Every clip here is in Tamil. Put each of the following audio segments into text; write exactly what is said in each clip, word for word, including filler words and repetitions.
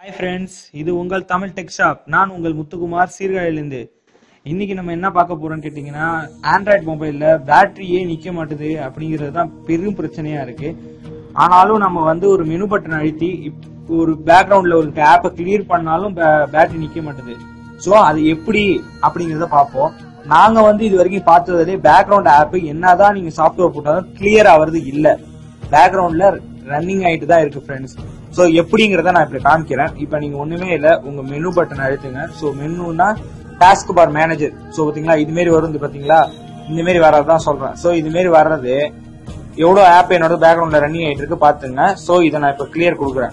Hi friends, இது உங்கள் தமிழ் டெக் ஷாப். நான் உங்கள் முத்துக்குமார் சீர்காழியிலிருந்து. இன்னைக்கு நம்ம என்ன பார்க்க போறோம்னு கேட்டீங்கன்னா, ஆண்ட்ராய்டு மொபைல்ல பேட்டரியே நிக்க மாட்டுது அப்படிங்கிறது தான் பெரும் பிரச்சனையா இருக்கு. ஆனாலும் நம்ம வந்து ஒரு மெனு பட்டன் அழுத்தி ஒரு பேக்ரவுண்ட்ல ஒரு ஆப்பை கிளியர் பண்ணாலும் பேட்டரி நிக்க மாட்டுது. ஸோ அது எப்படி அப்படிங்கிறத பார்ப்போம். நாங்க வந்து இது வரைக்கும் பார்த்ததுலேயே பேக்ரவுண்ட் ஆப் என்னதான் நீங்க சாஃப்ட்வேர் போட்டாலும் கிளியர் ஆகிறது இல்லை. பேக்ரவுண்ட்ல ரன்னிங் ஆயிட்டு தான் இருக்கு ஃப்ரெண்ட்ஸ். ஸோ எப்படிங்கிறத நான் இப்படி காமிக்கிறேன். இப்போ நீங்க ஒண்ணுமே இல்லை, உங்க மெனு பட்டன் அழுத்துங்க. ஸோ மெனுனா டாஸ்க் பார் மேனேஜர். ஸோ பாத்தீங்களா, இது மாரி வரும் பாத்தீங்களா, இந்த மாரி வர்றதுதான் சொல்றேன். ஸோ இது மாரி வர்றது எவ்வளவு ஆப் என்னோட பேக்ரவுண்ட்ல ரன்னிங் ஆயிட்டு இருக்கு பாத்துங்க. ஸோ இதை நான் இப்ப கிளியர் கொடுக்குறேன்.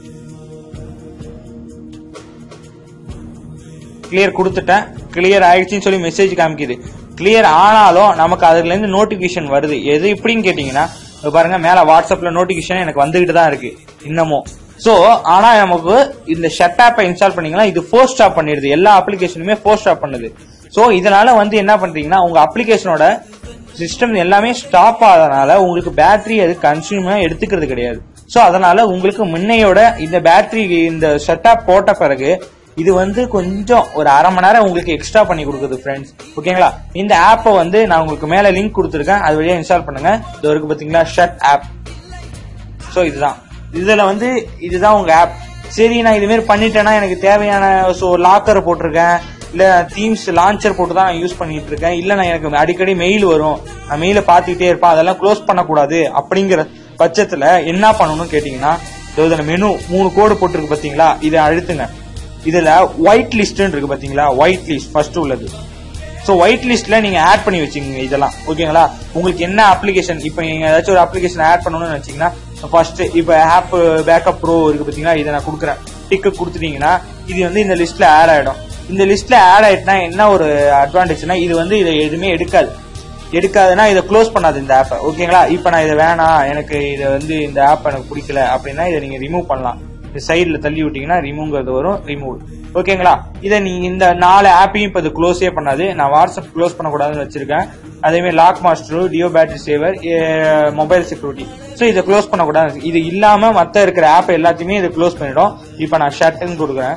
கிளியர் கொடுத்துட்டேன். கிளியர் ஆயிடுச்சுன்னு சொல்லி மெசேஜ் காமிக்குது. கிளியர் ஆனாலும் நமக்கு அதுல இருந்து நோட்டிபிகேஷன் வருது. எது எப்படின்னு கேட்டீங்கன்னா, பாருங்க மேல வாட்ஸ்அப்ல நோட்டிபிகேஷன் எனக்கு வந்துகிட்டு தான் இருக்கு இன்னமும். சோ ஆனா நமக்கு இந்த ஷட் ஆப்பை இன்ஸ்டால் பண்ணீங்கன்னா இது ஃபோர்ஸ் ஸ்டாப் பண்ணிடுது. எல்லா அப்ளிகேஷனுமே ஃபோர்ஸ் ஸ்டாப் பண்ணுது. சோ இதனால வந்து என்ன பண்றீங்கன்னா, உங்க அப்ளிகேஷனோட சிஸ்டம் எல்லாமே ஸ்டாப் ஆகிறதுனால உங்களுக்கு பேட்டரி அது கன்சியூமா எடுத்துக்கிறது கிடையாது. சோ அதனால உங்களுக்கு முன்னையோட இந்த பேட்டரி இந்த ஷட் ஆப் போட்ட பிறகு இது வந்து கொஞ்சம் ஒரு அரை மணி நேரம் உங்களுக்கு எக்ஸ்ட்ரா பண்ணி கொடுக்குது ஃப்ரெண்ட்ஸ். ஓகேங்களா, இந்த ஆப்பை வந்து நான் உங்களுக்கு மேல லிங்க் கொடுத்துருக்கேன், அது வழியா இன்ஸ்டால் பண்ணுங்க. இது வரைக்கும் பாத்தீங்களா ஷட் ஆப். சோ இதுதான், இதுல வந்து இதுதான் உங்க ஆப். சரி நான் இது மாதிரி பண்ணிட்டேன்னா எனக்கு தேவையான ஸோ லாக்கர் போட்டிருக்கேன், இல்ல தீம்ஸ் லான்ச்சர் போட்டு தான் நான் யூஸ் பண்ணிட்டு இருக்கேன், இல்ல நான் எனக்கு அடிக்கடி மெயில் வரும், நான் மெயில பாத்துக்கிட்டே இருப்பேன், அதெல்லாம் க்ளோஸ் பண்ணக்கூடாது அப்படிங்கிற பட்சத்துல என்ன பண்ணணும்னு கேட்டீங்கன்னா, இதுல மெனு மூணு கோடு போட்டிருக்கு பாத்தீங்களா, இதை அழுத்துங்க. இதுல ஒயிட் லிஸ்ட் இருக்கு பாத்தீங்களா, ஒயிட் லிஸ்ட் ஃபர்ஸ்ட் உள்ளது. சோ ஒயிட் லிஸ்ட்ல நீங்க ஆட் பண்ணி வச்சுக்கோங்க இதெல்லாம். ஓகேங்களா, உங்களுக்கு என்ன அப்ளிகேஷன் இப்ப நீங்க ஏதாச்சும் ஒரு அப்ளிகேஷன் ஆட் பண்ணணும்னு வச்சீங்கன்னா, ஃபர்ஸ்ட் இப்ப ஆப் பேக்கப் ப்ரோ இருக்கு பாத்தீங்களா, இதை நான் கொடுக்குறேன். டிக்கு கொடுத்துட்டீங்கன்னா இது வந்து இந்த லிஸ்ட்ல ஆட் ஆயிடும். இந்த லிஸ்ட்ல ஆட் ஆயிட்டுனா என்ன ஒரு அட்வான்டேஜ்னா, இது வந்து இதை எதுவுமே எடுக்காது. எடுக்காதுன்னா இதை க்ளோஸ் பண்ணாது இந்த ஆப்பை. ஓகேங்களா, இப்ப நான் இதை வேணாம், எனக்கு இதை வந்து இந்த ஆப் எனக்கு பிடிக்கல அப்படின்னா இதை நீங்க ரிமூவ் பண்ணலாம். சைட்ல தள்ளி விட்டீங்கன்னா ரிமூவ்ங்கிறது வரும், ரிமூவ். ஓகேங்களா, இதை நீங்க இந்த நாலு ஆப்பையும் இப்ப இது க்ளோஸே பண்ணாது. நான் வாட்ஸ்அப் க்ளோஸ் பண்ணக்கூடாதுன்னு வச்சிருக்கேன். அதே மாதிரி lock master, DU battery saver, mobile security. So இதை க்ளோஸ் பண்ணக்கூடாது. இது இல்லாம மத்த இருக்கிற ஆப் எல்லாத்தையுமே இதை க்ளோஸ் பண்ணிடும். இப்ப நான் ஷட்னு கொடுக்குறேன்.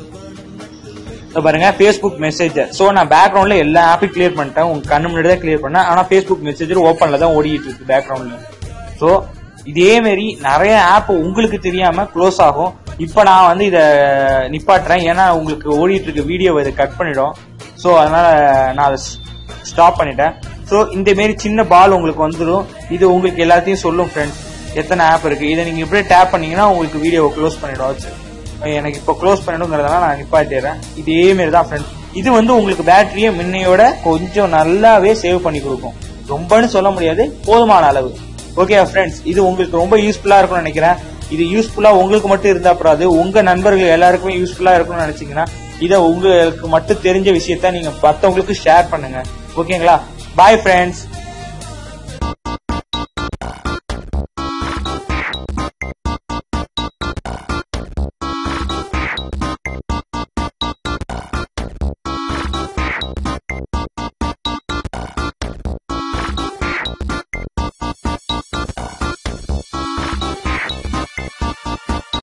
பாருங்க பேஸ்புக் மெசேஜர். சோ நான் பேக்ரவுண்ட்ல எல்லா ஆப்பையும் கிளியர் பண்ணிட்டேன், உங்க கண்ணு முன்னாடி தான் கிளியர் பண்ணேன். ஆனா பேஸ்புக் மெசேஜர் ஓப்பன்ல தான் ஓடிட்டு இருக்கு பேக்ரவுண்ட்ல. சோ இதே மாதிரி நிறைய ஆப் உங்களுக்கு தெரியாம க்ளோஸ் ஆகும். இப்ப நான் வந்து இத நிப்பாட்டுறேன், ஏன்னா உங்களுக்கு ஓடிட்டு இருக்க வீடியோ இதை கட் பண்ணிடும். சோ அதனால நான் அதை ஸ்டாப் பண்ணிட்டேன். சோ இந்த மாதிரி சின்ன பால் உங்களுக்கு வந்துடும். இது உங்களுக்கு எல்லாத்தையும் சொல்லும் ஃப்ரெண்ட்ஸ் எத்தனை ஆப் இருக்கு. இதை நீங்க இப்படியே டேப் பண்ணீங்கன்னா உங்களுக்கு வீடியோவை க்ளோஸ் பண்ணிடும். எனக்கு இப்போ க்ளோஸ் பண்ணிடுங்கிறதுனால நான் நிப்பாட்டிடுறேன். இதே மாதிரி தான் ஃப்ரெண்ட்ஸ். இது வந்து உங்களுக்கு பேட்டரியை முன்னையோட கொஞ்சம் நல்லாவே சேவ் பண்ணி கொடுக்கும். ரொம்பன்னு சொல்ல முடியாது, போதுமான அளவு. ஓகே ஃப்ரெண்ட்ஸ், இது உங்களுக்கு ரொம்ப யூஸ்ஃபுல்லா இருக்கும்னு நினைக்கிறேன். இது யூஸ்ஃபுல்லா உங்களுக்கு மட்டும் இருந்தா அப்புறம் உங்க நண்பர்கள் எல்லாருக்குமே யூஸ்ஃபுல்லா இருக்கும்னு நினைச்சீங்கன்னா இதை உங்களுக்கு மட்டும் தெரிஞ்ச விஷயத்த நீங்க மற்றவங்களுக்கு ஷேர் பண்ணுங்க. ஓகேங்களா, பாய் ஃப்ரெண்ட்ஸ்.